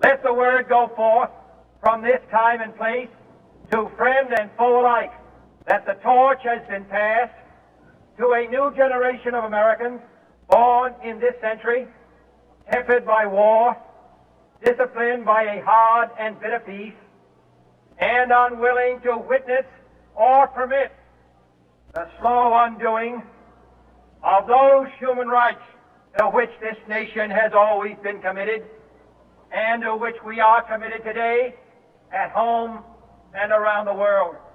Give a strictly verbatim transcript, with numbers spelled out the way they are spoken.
Let the word go forth from this time and place to friend and foe alike that the torch has been passed to a new generation of Americans born in this century, tempered by war, disciplined by a hard and bitter peace, and unwilling to witness or permit the slow undoing of those human rights to which this nation has always been committed and to which we are committed today at home and around the world.